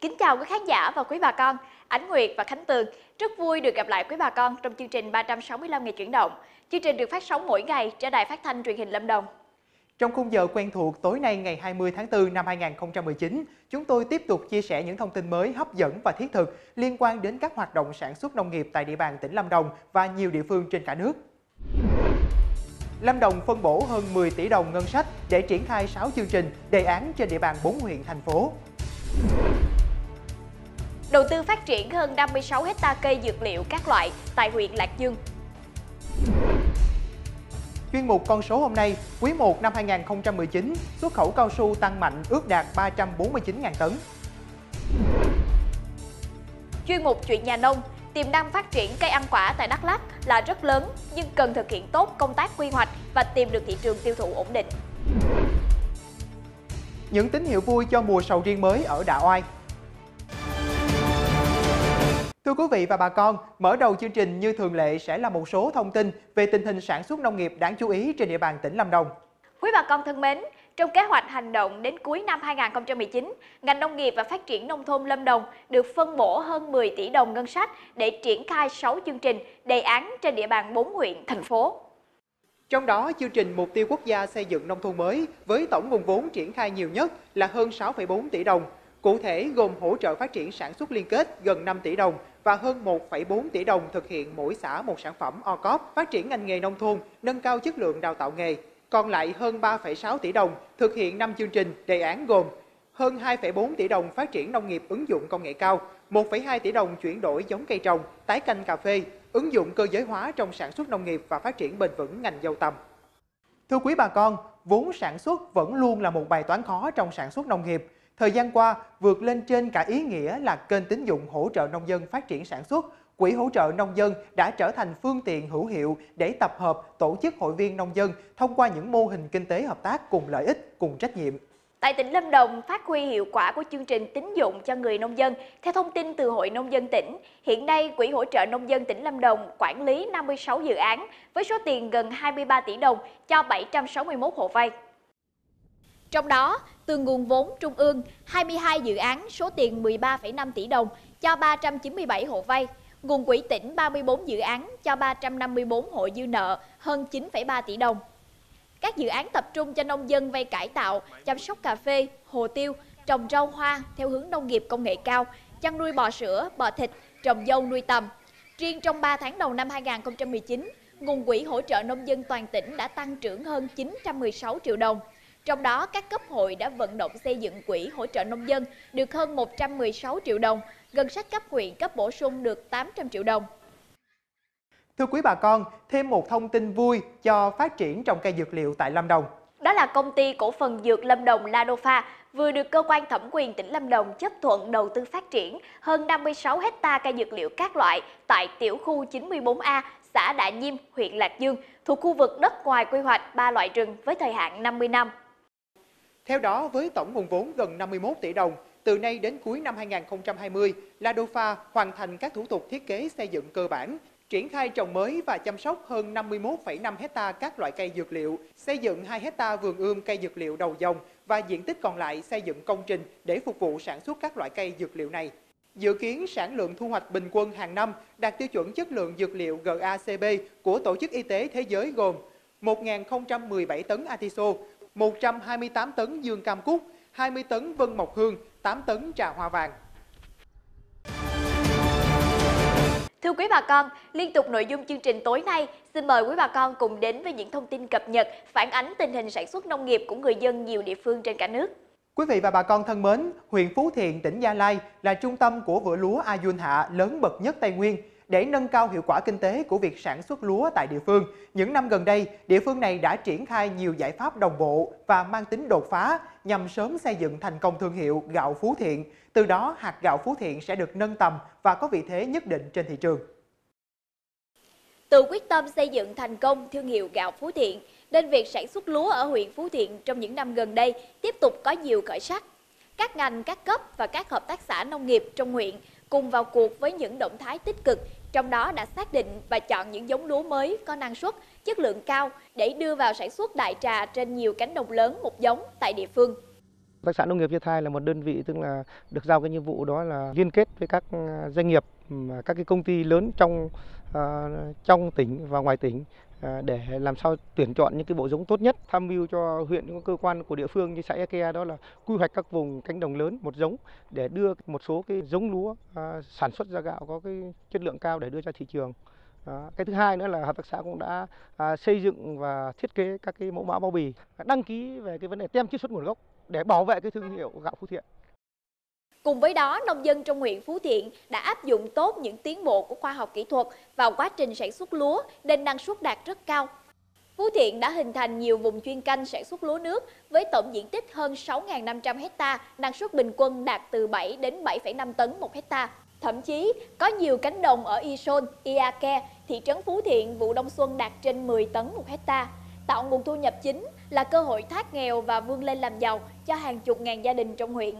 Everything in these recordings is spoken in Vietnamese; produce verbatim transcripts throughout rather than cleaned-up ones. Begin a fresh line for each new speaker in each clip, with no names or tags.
Kính chào quý khán giả và quý bà con. Ánh Nguyệt và Khánh Tường rất vui được gặp lại quý bà con trong chương trình ba trăm sáu mươi lăm ngày chuyển động. Chương trình được phát sóng mỗi ngày trên đài phát thanh truyền hình Lâm Đồng.
Trong khung giờ quen thuộc tối nay ngày hai mươi tháng tư năm hai nghìn không trăm mười chín, chúng tôi tiếp tục chia sẻ những thông tin mới hấp dẫn và thiết thực liên quan đến các hoạt động sản xuất nông nghiệp tại địa bàn tỉnh Lâm Đồng và nhiều địa phương trên cả nước. Lâm Đồng phân bổ hơn mười tỷ đồng ngân sách để triển khai sáu chương trình, đề án trên địa bàn bốn huyện, thành phố.
Đầu tư phát triển hơn năm mươi sáu héc ta cây dược liệu các loại tại huyện Lạc Dương.
Chuyên mục con số hôm nay, quý một năm hai nghìn không trăm mười chín, xuất khẩu cao su tăng mạnh ước đạt ba trăm bốn mươi chín nghìn tấn.
Chuyên mục chuyện nhà nông, tiềm năng phát triển cây ăn quả tại Đắk Lắk là rất lớn nhưng cần thực hiện tốt công tác quy hoạch và tìm được thị trường tiêu thụ ổn định.
Những tín hiệu vui cho mùa sầu riêng mới ở Đạ Oai. Thưa quý vị và bà con, mở đầu chương trình như thường lệ sẽ là một số thông tin về tình hình sản xuất nông nghiệp đáng chú ý trên địa bàn tỉnh Lâm Đồng.
Quý bà con thân mến, trong kế hoạch hành động đến cuối năm hai nghìn không trăm mười chín, ngành nông nghiệp và phát triển nông thôn Lâm Đồng được phân bổ hơn mười tỷ đồng ngân sách để triển khai sáu chương trình, đề án trên địa bàn bốn huyện, thành phố.
Trong đó, chương trình Mục tiêu Quốc gia xây dựng nông thôn mới với tổng nguồn vốn triển khai nhiều nhất là hơn sáu phẩy bốn tỷ đồng. Cụ thể gồm hỗ trợ phát triển sản xuất liên kết gần năm tỷ đồng và hơn một phẩy bốn tỷ đồng thực hiện mỗi xã một sản phẩm o cóp, phát triển ngành nghề nông thôn, nâng cao chất lượng đào tạo nghề. Còn lại hơn ba phẩy sáu tỷ đồng thực hiện năm chương trình, đề án gồm hơn hai phẩy bốn tỷ đồng phát triển nông nghiệp ứng dụng công nghệ cao, một phẩy hai tỷ đồng chuyển đổi giống cây trồng, tái canh cà phê, ứng dụng cơ giới hóa trong sản xuất nông nghiệp và phát triển bền vững ngành dâu tằm. Thưa quý bà con, vốn sản xuất vẫn luôn là một bài toán khó trong sản xuất nông nghiệp. Thời gian qua, vượt lên trên cả ý nghĩa là kênh tín dụng hỗ trợ nông dân phát triển sản xuất, Quỹ hỗ trợ nông dân đã trở thành phương tiện hữu hiệu để tập hợp, tổ chức hội viên nông dân thông qua những mô hình kinh tế hợp tác cùng lợi ích, cùng trách nhiệm.
Tại tỉnh Lâm Đồng, phát huy hiệu quả của chương trình tín dụng cho người nông dân, theo thông tin từ Hội Nông dân tỉnh, hiện nay Quỹ hỗ trợ nông dân tỉnh Lâm Đồng quản lý năm mươi sáu dự án với số tiền gần hai mươi ba tỷ đồng cho bảy trăm sáu mươi mốt hộ vay. Trong đó, từ nguồn vốn trung ương, hai mươi hai dự án số tiền mười ba phẩy năm tỷ đồng cho ba trăm chín mươi bảy hộ vay, nguồn quỹ tỉnh ba mươi bốn dự án cho ba trăm năm mươi bốn hộ dư nợ hơn chín phẩy ba tỷ đồng. Các dự án tập trung cho nông dân vay cải tạo, chăm sóc cà phê, hồ tiêu, trồng rau hoa theo hướng nông nghiệp công nghệ cao, chăn nuôi bò sữa, bò thịt, trồng dâu nuôi tầm. Riêng trong ba tháng đầu năm hai nghìn không trăm mười chín, nguồn quỹ hỗ trợ nông dân toàn tỉnh đã tăng trưởng hơn chín trăm mười sáu triệu đồng. Trong đó, các cấp hội đã vận động xây dựng quỹ hỗ trợ nông dân được hơn một trăm mười sáu triệu đồng, ngân sách cấp huyện cấp bổ sung được tám trăm triệu đồng.
Thưa quý bà con, thêm một thông tin vui cho phát triển trồng cây dược liệu tại Lâm Đồng.
Đó là công ty cổ phần dược Lâm Đồng Ladofa vừa được cơ quan thẩm quyền tỉnh Lâm Đồng chấp thuận đầu tư phát triển hơn năm mươi sáu héc ta cây dược liệu các loại tại tiểu khu chín mươi bốn A, xã Đạ Nhiêm, huyện Lạc Dương, thuộc khu vực đất ngoài quy hoạch ba loại rừng với thời hạn năm mươi năm.
Theo đó, với tổng nguồn vốn gần năm mươi mốt tỷ đồng, từ nay đến cuối năm hai nghìn không trăm hai mươi, Ladofa hoàn thành các thủ tục thiết kế xây dựng cơ bản, triển khai trồng mới và chăm sóc hơn năm mươi mốt phẩy năm héc ta các loại cây dược liệu, xây dựng hai héc ta vườn ươm cây dược liệu đầu dòng và diện tích còn lại xây dựng công trình để phục vụ sản xuất các loại cây dược liệu này. Dự kiến sản lượng thu hoạch bình quân hàng năm đạt tiêu chuẩn chất lượng dược liệu G A C B của Tổ chức Y tế Thế giới gồm một nghìn không trăm mười bảy tấn atiso, một trăm hai mươi tám tấn dương cam cúc, hai mươi tấn vân mộc hương, tám tấn trà hoa vàng.
Thưa quý bà con, liên tục nội dung chương trình tối nay, xin mời quý bà con cùng đến với những thông tin cập nhật phản ánh tình hình sản xuất nông nghiệp của người dân nhiều địa phương trên cả nước.
Quý vị và bà con thân mến, huyện Phú Thiện, tỉnh Gia Lai là trung tâm của vựa lúa A Dun Hạ lớn bậc nhất Tây Nguyên. Để nâng cao hiệu quả kinh tế của việc sản xuất lúa tại địa phương, những năm gần đây, địa phương này đã triển khai nhiều giải pháp đồng bộ và mang tính đột phá nhằm sớm xây dựng thành công thương hiệu gạo Phú Thiện. Từ đó, hạt gạo Phú Thiện sẽ được nâng tầm và có vị thế nhất định trên thị trường.
Từ quyết tâm xây dựng thành công thương hiệu gạo Phú Thiện, nên việc sản xuất lúa ở huyện Phú Thiện trong những năm gần đây tiếp tục có nhiều khởi sắc. Các ngành, các cấp và các hợp tác xã nông nghiệp trong huyện cùng vào cuộc với những động thái tích cực, trong đó đã xác định và chọn những giống lúa mới có năng suất, chất lượng cao để đưa vào sản xuất đại trà trên nhiều cánh đồng lớn một giống tại địa phương.
Hợp tác xã nông nghiệp Gia Thai là một đơn vị tức là được giao cái nhiệm vụ đó là liên kết với các doanh nghiệp, các cái công ty lớn trong uh, trong tỉnh và ngoài tỉnh uh, để làm sao tuyển chọn những cái bộ giống tốt nhất, tham mưu cho huyện, những cơ quan của địa phương như xã Ea Ke đó là quy hoạch các vùng cánh đồng lớn một giống để đưa một số cái giống lúa uh, sản xuất ra gạo có cái chất lượng cao để đưa ra thị trường. Đó. Cái thứ hai nữa là hợp tác xã cũng đã à, xây dựng và thiết kế các cái mẫu mã bao bì, đăng ký về cái vấn đề tem truy xuất nguồn gốc để bảo vệ cái thương hiệu gạo Phú Thiện.
Cùng với đó, nông dân trong huyện Phú Thiện đã áp dụng tốt những tiến bộ của khoa học kỹ thuật vào quá trình sản xuất lúa nên năng suất đạt rất cao. Phú Thiện đã hình thành nhiều vùng chuyên canh sản xuất lúa nước với tổng diện tích hơn sáu nghìn năm trăm héc-ta, năng suất bình quân đạt từ bảy đến bảy phẩy năm tấn một héc-ta. Thậm chí, có nhiều cánh đồng ở Y Sôn, Ea Ke, thị trấn Phú Thiện vụ đông xuân đạt trên mười tấn một héc-ta, tạo nguồn thu nhập chính là cơ hội thoát nghèo và vươn lên làm giàu cho hàng chục ngàn gia đình trong huyện.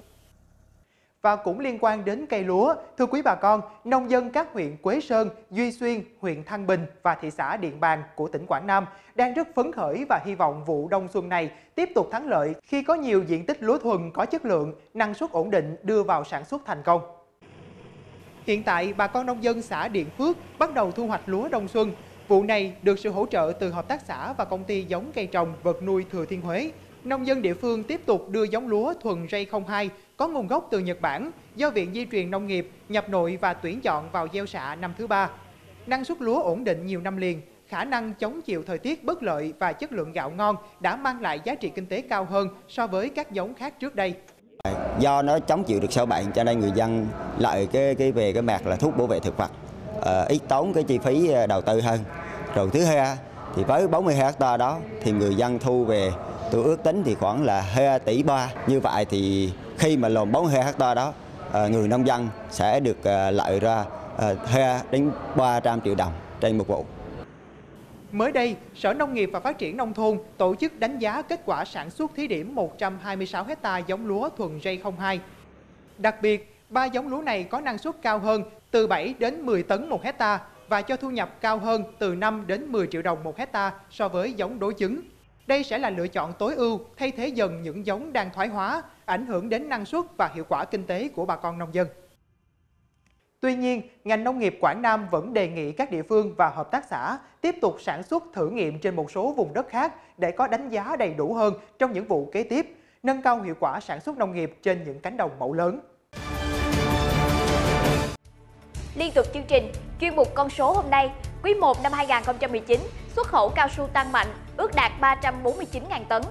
Và cũng liên quan đến cây lúa, thưa quý bà con, nông dân các huyện Quế Sơn, Duy Xuyên, huyện Thăng Bình và thị xã Điện Bàn của tỉnh Quảng Nam đang rất phấn khởi và hy vọng vụ đông xuân này tiếp tục thắng lợi khi có nhiều diện tích lúa thuần có chất lượng, năng suất ổn định đưa vào sản xuất thành công. Hiện tại, bà con nông dân xã Điện Phước bắt đầu thu hoạch lúa đông xuân. Vụ này được sự hỗ trợ từ hợp tác xã và công ty giống cây trồng vật nuôi Thừa Thiên Huế. Nông dân địa phương tiếp tục đưa giống lúa thuần J không hai có nguồn gốc từ Nhật Bản do Viện Di truyền Nông nghiệp nhập nội và tuyển chọn vào gieo xạ năm thứ ba. Năng suất lúa ổn định nhiều năm liền, khả năng chống chịu thời tiết bất lợi và chất lượng gạo ngon đã mang lại giá trị kinh tế cao hơn so với các giống khác trước đây.
Do nó chống chịu được sâu bệnh cho nên người dân lợi cái cái về cái mặt là thuốc bảo vệ thực vật, uh, ít tốn cái chi phí đầu tư hơn. Rồi thứ hai thì với bốn mươi hectare đó thì người dân thu về, tôi ước tính thì khoảng là hai tỷ ba. Như vậy thì khi mà lồn bốn mươi hectare đó, uh, người nông dân sẽ được uh, lợi ra uh, hai đến ba trăm triệu đồng trên một vụ.
Mới đây, Sở Nông nghiệp và Phát triển Nông thôn tổ chức đánh giá kết quả sản xuất thí điểm một trăm hai mươi sáu héc-ta giống lúa thuần J không hai. Đặc biệt, ba giống lúa này có năng suất cao hơn từ bảy đến mười tấn một héc-ta và cho thu nhập cao hơn từ năm đến mười triệu đồng một héc-ta so với giống đối chứng. Đây sẽ là lựa chọn tối ưu thay thế dần những giống đang thoái hóa, ảnh hưởng đến năng suất và hiệu quả kinh tế của bà con nông dân. Tuy nhiên, ngành nông nghiệp Quảng Nam vẫn đề nghị các địa phương và hợp tác xã tiếp tục sản xuất thử nghiệm trên một số vùng đất khác để có đánh giá đầy đủ hơn trong những vụ kế tiếp, nâng cao hiệu quả sản xuất nông nghiệp trên những cánh đồng mẫu lớn.
Liên tục chương trình, chuyên mục con số hôm nay, quý một năm hai nghìn không trăm mười chín, xuất khẩu cao su tăng mạnh, ước đạt ba trăm bốn mươi chín nghìn tấn.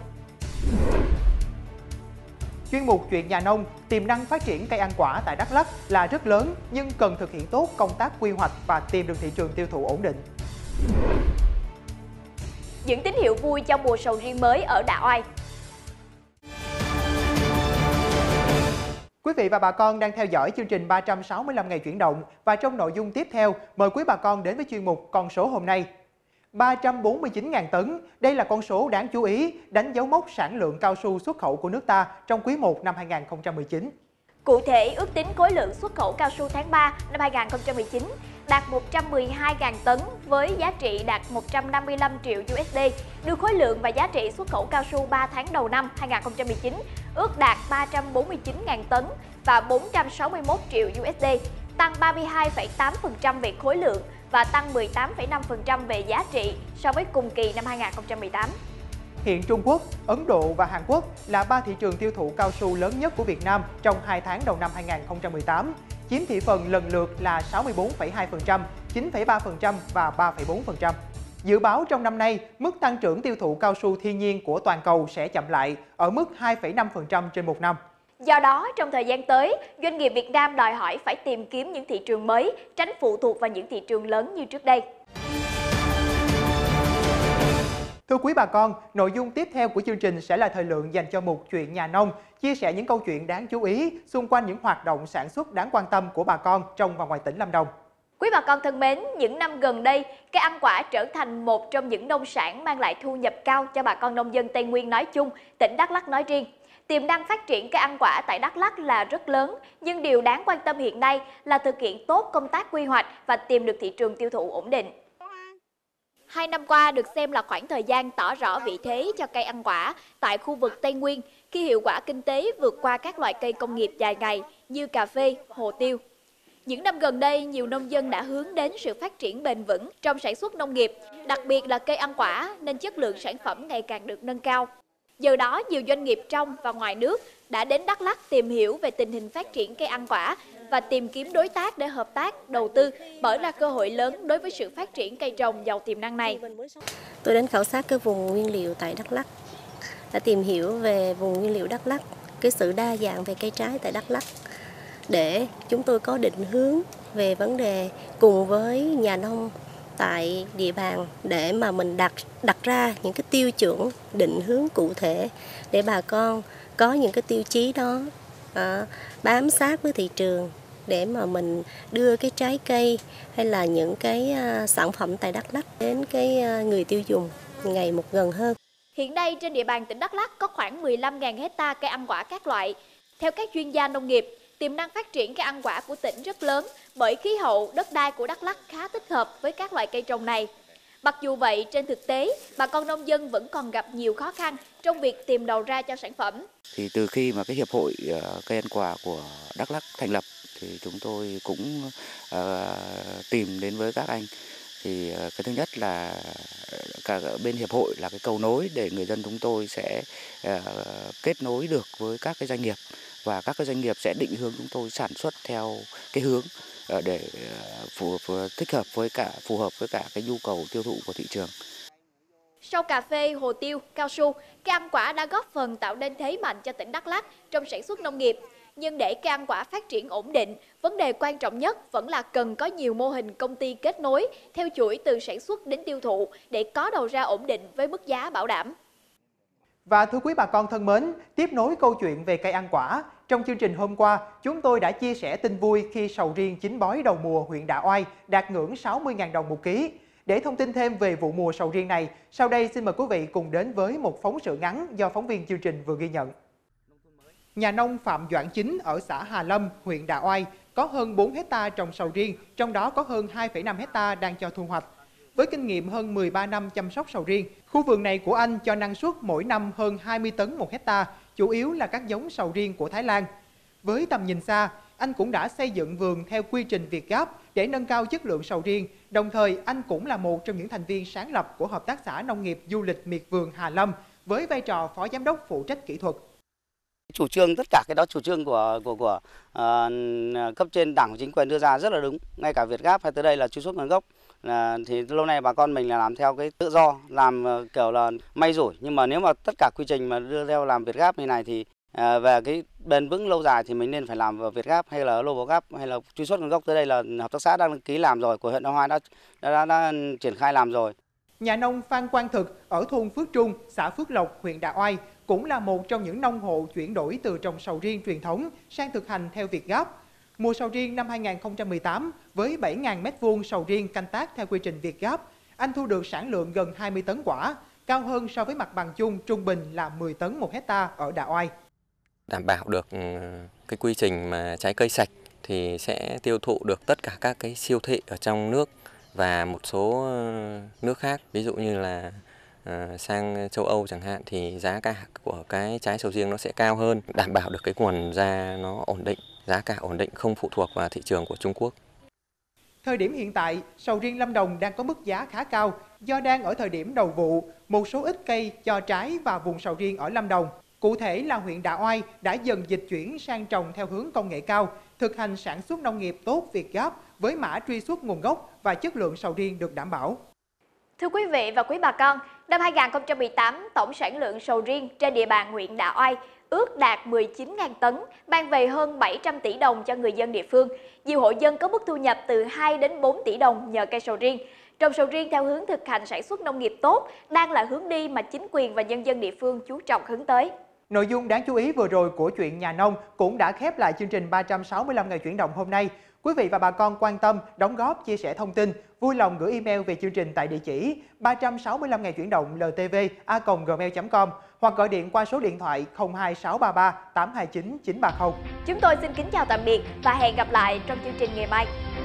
Chuyên mục Chuyện nhà nông, tiềm năng phát triển cây ăn quả tại Đắk Lắk là rất lớn nhưng cần thực hiện tốt công tác quy hoạch và tìm được thị trường tiêu thụ ổn định.
Những tín hiệu vui trong mùa sầu riêng mới ở Đạ Oai.
Quý vị và bà con đang theo dõi chương trình ba trăm sáu mươi lăm ngày chuyển động và trong nội dung tiếp theo, mời quý bà con đến với chuyên mục Con số hôm nay. ba trăm bốn mươi chín nghìn tấn, đây là con số đáng chú ý, đánh dấu mốc sản lượng cao su xuất khẩu của nước ta trong quý một năm hai nghìn không trăm mười chín.
Cụ thể, ước tính khối lượng xuất khẩu cao su tháng ba năm hai nghìn không trăm mười chín đạt một trăm mười hai nghìn tấn với giá trị đạt một trăm năm mươi lăm triệu đô la, đưa khối lượng và giá trị xuất khẩu cao su ba tháng đầu năm hai nghìn không trăm mười chín ước đạt ba trăm bốn mươi chín nghìn tấn và bốn trăm sáu mươi mốt triệu đô la, tăng ba mươi hai phẩy tám phần trăm về khối lượng và tăng mười tám phẩy năm phần trăm về giá trị so với cùng kỳ năm hai nghìn không trăm mười tám.
Hiện Trung Quốc, Ấn Độ và Hàn Quốc là ba thị trường tiêu thụ cao su lớn nhất của Việt Nam trong hai tháng đầu năm hai nghìn không trăm mười tám, chiếm thị phần lần lượt là sáu mươi bốn phẩy hai phần trăm, chín phẩy ba phần trăm và ba phẩy bốn phần trăm. Dự báo trong năm nay, mức tăng trưởng tiêu thụ cao su thiên nhiên của toàn cầu sẽ chậm lại ở mức hai phẩy năm phần trăm trên một năm.
Do đó, trong thời gian tới, doanh nghiệp Việt Nam đòi hỏi phải tìm kiếm những thị trường mới, tránh phụ thuộc vào những thị trường lớn như trước đây.
Thưa quý bà con, nội dung tiếp theo của chương trình sẽ là thời lượng dành cho mục Chuyện nhà nông, chia sẻ những câu chuyện đáng chú ý xung quanh những hoạt động sản xuất đáng quan tâm của bà con trong và ngoài tỉnh Lâm Đồng.
Quý bà con thân mến, những năm gần đây, cây ăn quả trở thành một trong những nông sản mang lại thu nhập cao cho bà con nông dân Tây Nguyên nói chung, tỉnh Đắk Lắk nói riêng. Tiềm năng phát triển cây ăn quả tại Đắk Lắk là rất lớn, nhưng điều đáng quan tâm hiện nay là thực hiện tốt công tác quy hoạch và tìm được thị trường tiêu thụ ổn định. Hai năm qua được xem là khoảng thời gian tỏ rõ vị thế cho cây ăn quả tại khu vực Tây Nguyên, khi hiệu quả kinh tế vượt qua các loại cây công nghiệp dài ngày như cà phê, hồ tiêu. Những năm gần đây, nhiều nông dân đã hướng đến sự phát triển bền vững trong sản xuất nông nghiệp, đặc biệt là cây ăn quả nên chất lượng sản phẩm ngày càng được nâng cao. Giờ đó, nhiều doanh nghiệp trong và ngoài nước đã đến Đắk Lắk tìm hiểu về tình hình phát triển cây ăn quả và tìm kiếm đối tác để hợp tác, đầu tư, mở ra cơ hội lớn đối với sự phát triển cây trồng giàu tiềm năng này.
Tôi đến khảo sát cái vùng nguyên liệu tại Đắk Lắk, đã tìm hiểu về vùng nguyên liệu Đắk Lắk, cái sự đa dạng về cây trái tại Đắk Lắk, để chúng tôi có định hướng về vấn đề cùng với nhà nông tại địa bàn để mà mình đặt đặt ra những cái tiêu chuẩn định hướng cụ thể để bà con có những cái tiêu chí đó à, bám sát với thị trường để mà mình đưa cái trái cây hay là những cái à, sản phẩm tại Đắk Lắk đến cái à, người tiêu dùng ngày một gần hơn.
Hiện nay trên địa bàn tỉnh Đắk Lắk có khoảng mười lăm nghìn hecta cây ăn quả các loại. Theo các chuyên gia nông nghiệp, tiềm năng phát triển cây ăn quả của tỉnh rất lớn bởi khí hậu, đất đai của Đắk Lắk khá thích hợp với các loại cây trồng này. Mặc dù vậy, trên thực tế, bà con nông dân vẫn còn gặp nhiều khó khăn trong việc tìm đầu ra cho sản phẩm.
Thì từ khi mà cái hiệp hội cây ăn quả của Đắk Lắk thành lập thì chúng tôi cũng uh, tìm đến với các anh. Thì uh, cái thứ nhất là cả bên hiệp hội là cái cầu nối để người dân chúng tôi sẽ uh, kết nối được với các cái doanh nghiệp, và các cái doanh nghiệp sẽ định hướng chúng tôi sản xuất theo cái hướng để phù hợp, thích hợp với cả phù hợp với cả cái nhu cầu tiêu thụ của thị trường.
Sau cà phê, hồ tiêu, cao su, cây ăn quả đã góp phần tạo nên thế mạnh cho tỉnh Đắk Lắk trong sản xuất nông nghiệp. Nhưng để cây ăn quả phát triển ổn định, vấn đề quan trọng nhất vẫn là cần có nhiều mô hình công ty kết nối theo chuỗi từ sản xuất đến tiêu thụ để có đầu ra ổn định với mức giá bảo đảm.
Và thưa quý bà con thân mến, tiếp nối câu chuyện về cây ăn quả, trong chương trình hôm qua, chúng tôi đã chia sẻ tin vui khi sầu riêng chín bói đầu mùa huyện Đạ Oai đạt ngưỡng sáu mươi nghìn đồng một ký. Để thông tin thêm về vụ mùa sầu riêng này, sau đây xin mời quý vị cùng đến với một phóng sự ngắn do phóng viên chương trình vừa ghi nhận. Nhà nông Phạm Doãn Chính ở xã Hà Lâm, huyện Đạ Oai có hơn bốn hecta trồng sầu riêng, trong đó có hơn hai phẩy năm hecta đang cho thu hoạch. Với kinh nghiệm hơn mười ba năm chăm sóc sầu riêng, khu vườn này của anh cho năng suất mỗi năm hơn hai mươi tấn một hecta, chủ yếu là các giống sầu riêng của Thái Lan. Với tầm nhìn xa, anh cũng đã xây dựng vườn theo quy trình Việt Gáp để nâng cao chất lượng sầu riêng. Đồng thời, anh cũng là một trong những thành viên sáng lập của Hợp tác xã Nông nghiệp Du lịch Miệt vườn Hà Lâm với vai trò phó giám đốc phụ trách kỹ thuật.
Chủ trương, tất cả cái đó chủ trương của của của uh, cấp trên đảng chính quyền đưa ra rất là đúng. Ngay cả Việt Gáp hay tới đây là truy xuất nguồn gốc. Là, thì lâu nay bà con mình là làm theo cái tự do, làm uh, kiểu là may rủi. Nhưng mà nếu mà tất cả quy trình mà đưa theo làm Việt Gáp như này thì uh, về cái bền vững lâu dài thì mình nên phải làm vào Việt Gáp hay là Global Gap hay là truy xuất nguồn gốc. Tới đây là hợp tác xã đang ký làm rồi, của huyện Đạ Oai đã đã, đã đã triển khai làm rồi.
Nhà nông Phan Quang Thực ở thôn Phước Trung, xã Phước Lộc, huyện Đạ Oai cũng là một trong những nông hộ chuyển đổi từ trồng sầu riêng truyền thống sang thực hành theo Việt Gáp. Mùa sầu riêng năm hai nghìn không trăm mười tám, với bảy nghìn mét vuông sầu riêng canh tác theo quy trình Việt Gáp, anh thu được sản lượng gần hai mươi tấn quả, cao hơn so với mặt bằng chung trung bình là mười tấn một hecta ở Đạ Oai.
Đảm bảo được cái quy trình mà trái cây sạch thì sẽ tiêu thụ được tất cả các cái siêu thị ở trong nước và một số nước khác, ví dụ như là À, sang châu Âu chẳng hạn, thì giá cả của cái trái sầu riêng nó sẽ cao hơn, đảm bảo được cái nguồn ra nó ổn định, giá cả ổn định, không phụ thuộc vào thị trường của Trung Quốc.
Thời điểm hiện tại, sầu riêng Lâm Đồng đang có mức giá khá cao do đang ở thời điểm đầu vụ. Một số ít cây cho trái vào vùng sầu riêng ở Lâm Đồng, cụ thể là huyện Đạ Oai, đã dần dịch chuyển sang trồng theo hướng công nghệ cao, thực hành sản xuất nông nghiệp tốt Việt Gáp với mã truy xuất nguồn gốc và chất lượng sầu riêng được đảm bảo.
Thưa quý vị và quý bà con, năm hai nghìn không trăm mười tám, tổng sản lượng sầu riêng trên địa bàn huyện Đạ Oai ước đạt mười chín nghìn tấn, mang về hơn bảy trăm tỷ đồng cho người dân địa phương. Nhiều hộ dân có mức thu nhập từ hai đến bốn tỷ đồng nhờ cây sầu riêng. Trồng sầu riêng theo hướng thực hành sản xuất nông nghiệp tốt đang là hướng đi mà chính quyền và nhân dân địa phương chú trọng hướng tới.
Nội dung đáng chú ý vừa rồi của chuyện nhà nông cũng đã khép lại chương trình ba trăm sáu mươi lăm ngày chuyển động hôm nay. Quý vị và bà con quan tâm, đóng góp, chia sẻ thông tin, vui lòng gửi email về chương trình tại địa chỉ ba trăm sáu mươi lăm ngày chuyển động l t v a còng gmail chấm com hoặc gọi điện qua số điện thoại không hai sáu ba ba tám hai chín chín ba không.
Chúng tôi xin kính chào tạm biệt và hẹn gặp lại trong chương trình ngày mai.